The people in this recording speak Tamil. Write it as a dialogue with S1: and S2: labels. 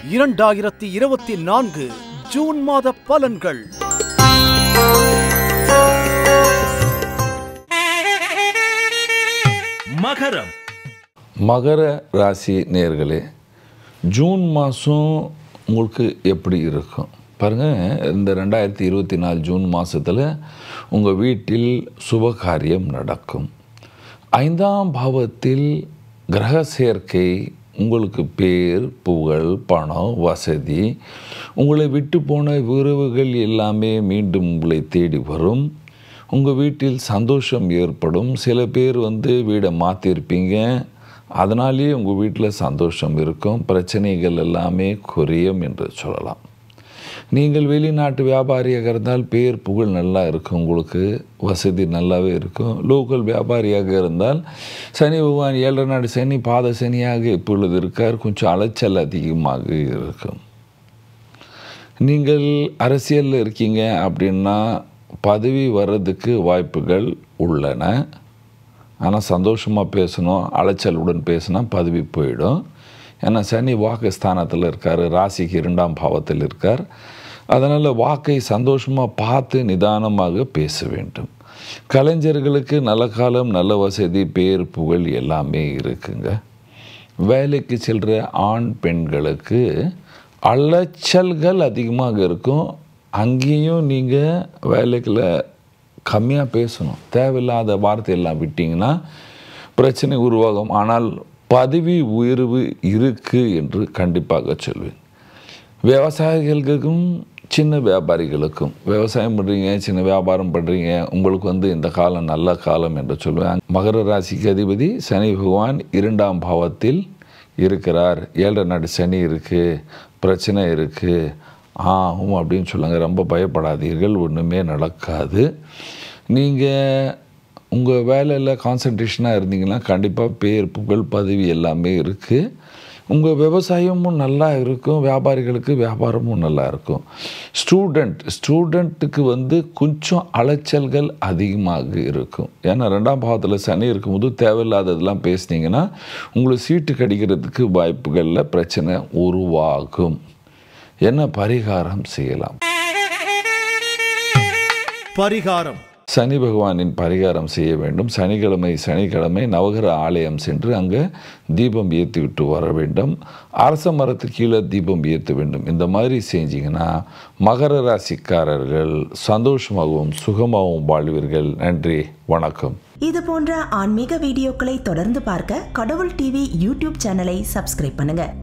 S1: 2024 ஜூன் மாத பலன்கள்.
S2: மகரம்.
S3: மகர ராசி நேயர்களே, ஜூன் மாதம் உங்களுக்கு எப்படி இருக்கும் பாருங்கள். இந்த 2024 ஜூன் மாதத்தில் உங்கள் வீட்டில் சுபகாரியம் நடக்கும். 5ஆம் பாவத்தில் கிரக சேர்க்கை உங்களுக்கு பேர், புகழ், பணம், வசதி, உங்களை விட்டு போன உறவுகள் எல்லாமே மீண்டும் உங்களை தேடி வரும். உங்கள் வீட்டில் சந்தோஷம் ஏற்படும். சில பேர் வீடை மாற்றிருப்பீங்க, அதனாலேயே உங்கள் வீட்டில் சந்தோஷம் இருக்கும். பிரச்சனைகள் எல்லாமே குறையும் என்று சொல்லலாம். நீங்கள் வெளிநாட்டு வியாபாரியாக இருந்தால் பேர், புகழ் நல்லா இருக்கும், உங்களுக்கு வசதி நல்லாவே இருக்கும். லோக்கல் வியாபாரியாக இருந்தால் சனி பகவான் 7 நாடு சனி, பாத சனியாக இப்பொழுது இருக்கார். கொஞ்சம் அலைச்சல் அதிகமாக இருக்கும். நீங்கள் அரசியலில் இருக்கீங்க அப்படின்னா பதவி வர்றதுக்கு வாய்ப்புகள் உள்ளன. ஆனால் சந்தோஷமாக பேசணும், அலைச்சலுடன் பேசினா பதவி போயிடும். ஏன்னா சனி வாக்கு ஸ்தானத்தில் இருக்கார், ராசிக்கு 2ஆம் பாவத்தில் இருக்கார். அதனால் வாக்கை சந்தோஷமாக பார்த்து நிதானமாக பேச வேண்டும். கலைஞர்களுக்கு நல்ல காலம், நல்ல வசதி, பேர், புகழ் எல்லாமே இருக்குங்க. வேலைக்கு செல்கிற ஆண் பெண்களுக்கு அலைச்சல்கள் அதிகமாக இருக்கும். அங்கேயும் நீங்கள் வேலைக்குள்ள கம்மியாக பேசணும். தேவையில்லாத வார்த்தையெல்லாம் விட்டிங்கன்னா பிரச்சனை உருவாகும். ஆனால் பதவி உயர்வு இருக்குது என்று கண்டிப்பாக சொல்வேன். விவசாயிகளுக்கும் சின்ன வியாபாரிகளுக்கும், விவசாயம் பண்ணுறீங்க, சின்ன வியாபாரம் பண்ணுறீங்க, உங்களுக்கு இந்த காலம் நல்ல காலம் என்று சொல்லுவேன். மகர ராசிக்கு அதிபதி சனி பகவான் 2ஆம் பாவத்தில் இருக்கிறார். 7 நாடு சனி இருக்குது, பிரச்சனை இருக்குது, அப்படின்னு சொல்லுங்க. ரொம்ப பயப்படாதீர்கள், ஒன்றுமே நடக்காது. நீங்கள் உங்கள் வேலையில் கான்சன்ட்ரேஷனாக இருந்தீங்கன்னா கண்டிப்பாக பேர், புகழ், பதவி எல்லாமே இருக்குது. உங்கள் விவசாயமும் நல்லா இருக்கும், வியாபாரிகளுக்கு வியாபாரமும் நல்லா இருக்கும். ஸ்டூடெண்ட்டுக்கு கொஞ்சம் அலைச்சல்கள் அதிகமாக இருக்கும். ஏன்னா 2ஆம் பாவத்தில் சனி இருக்கும்போது தேவையில்லாததெல்லாம் பேசுனீங்கன்னா உங்களுக்கு சீட்டு கிடைக்கிறதுக்கு வாய்ப்புகளில் பிரச்சனை உருவாகும். என்ன பரிகாரம் செய்யலாம்?
S1: பரிகாரம்:
S3: சனி பகவானின் பரிகாரம் செய்ய வேண்டும். சனிக்கிழமை நவகிரக ஆலயம் சென்று அங்கே தீபம் ஏற்றி விட்டு வர வேண்டும். அரச மரத்துக்கு கீழே தீபம் ஏற்ற வேண்டும். இந்த மாதிரி செஞ்சிங்கன்னா மகர ராசிக்காரர்கள் சந்தோஷமாகவும் சுகமாகவும் வாழ்வீர்கள். நன்றி, வணக்கம்.
S4: இது போன்ற ஆன்மீக வீடியோக்களை தொடர்ந்து பார்க்க கடவுள் டிவி யூடியூப் சேனலை சப்ஸ்கிரைப் பண்ணுங்க.